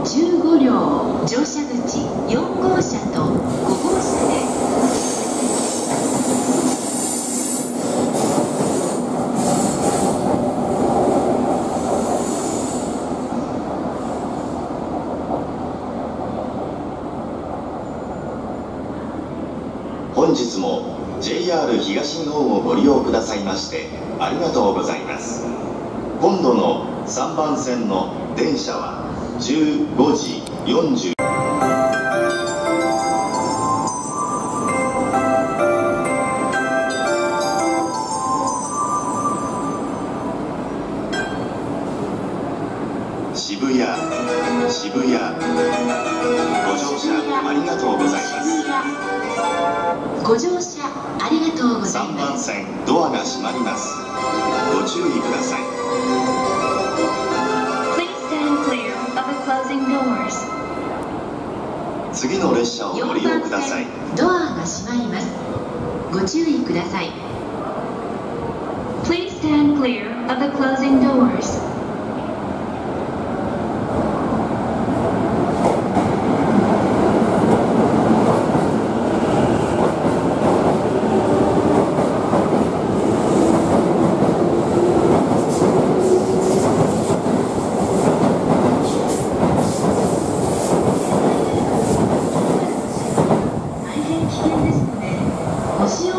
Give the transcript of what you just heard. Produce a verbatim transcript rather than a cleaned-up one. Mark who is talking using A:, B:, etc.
A: じゅうごりょう、乗車口よんごうしゃとごごうしゃで
B: 本日も ジェイアール 東日本をご利用くださいましてありがとうございます。今度のさんばんせんの電車はじゅうごじよんじゅう渋谷渋谷ご乗車ありがとうございます。
A: ご乗車ありがとうござい
B: さんばん
A: ます。
B: せんドアが閉まります。ご注意ください。
C: Please stand clear of the closing doors.
B: 次の列車をご利用ください。
A: よんばんせんドアが閉まります。ご注意ください。
C: Please stand clear of the closing doors.
A: 大変危険ですので、お仕置